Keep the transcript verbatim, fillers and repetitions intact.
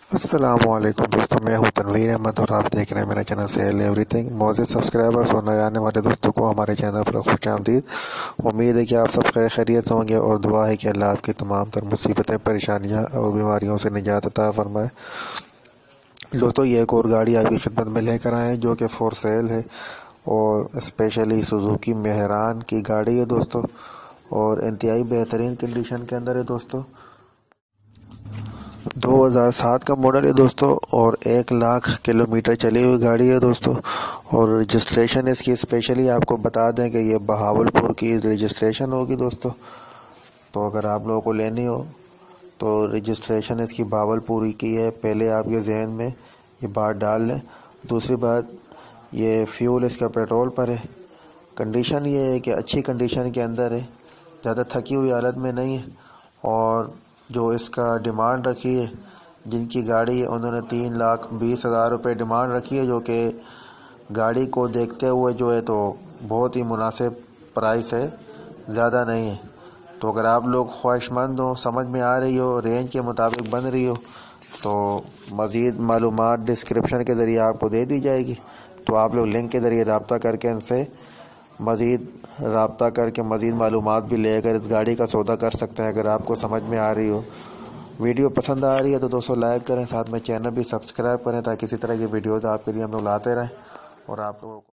السلام علیکم دوستوں، میں ہوں تنویر احمد اور آپ دیکھ رہے ہیں میرا چینل سیل ایوری تھنگ۔ معزز سبسکرائبرز اور نئے آنے والے دوستوں کو ہمارے چینل پر خوش آمدید۔ امید ہے کہ آپ سب خیر خیریت ہوں گے اور دعا ہے کہ اللہ آپ کی تمام تر مصیبتیں، پریشانیاں اور بیماریوں سے نجات عطا فرمائے۔ دوستوں، یہ ایک اور گاڑی آپ کی خدمت میں لے کر آئے ہیں جو کہ فور سیل ہے اور اسپیشلی سوزوکی مہران کی گاڑی ہے دوستوں، اور انتہائی بہترین کنڈیشن کے اندر ہے دوستوں۔ دو ہزار سات کا ماڈل ہے دوستوں اور ایک لاکھ کلو میٹر چلی ہوئی گاڑی ہے دوستوں، اور رجسٹریشن اس کی اسپیشلی آپ کو بتا دیں کہ یہ بہاول پور کی رجسٹریشن ہوگی دوستوں۔ تو اگر آپ لوگوں کو لینی ہو تو رجسٹریشن اس کی بہاول پوری کی ہے، پہلے آپ کے ذہن میں یہ بات ڈال لیں۔ دوسری بات، یہ فیول اس کا پیٹرول پر ہے۔ کنڈیشن یہ ہے کہ اچھی کنڈیشن کے اندر ہے، زیادہ تھکی ہوئی حالت میں نہیں ہے، اور جو اس کا ڈیمانڈ رکھی ہے، جن کی گاڑی ہے انہوں نے تین لاکھ بیس ہزار روپے ڈیمانڈ رکھی ہے، جو کہ گاڑی کو دیکھتے ہوئے جو ہے تو بہت ہی مناسب پرائس ہے، زیادہ نہیں ہے۔ تو اگر آپ لوگ خواہش مند ہو، سمجھ میں آ رہی ہو، رینج کے مطابق بن رہی ہو، تو مزید معلومات ڈسکرپشن کے ذریعے آپ کو دے دی جائے گی، تو آپ لوگ لنک کے ذریعے رابطہ کر کے ان سے مزید رابطہ کر کے مزید معلومات بھی لے کر اس گاڑی کا سودا کر سکتے ہیں، اگر آپ کو سمجھ میں آ رہی ہو۔ ویڈیو پسند آ رہی ہے تو دوستوں لائک کریں، ساتھ میں چینل بھی سبسکرائب کریں تاکہ اسی طرح کی ویڈیوز آپ کے لیے ہم لوگ لاتے رہیں اور آپ لوگوں کو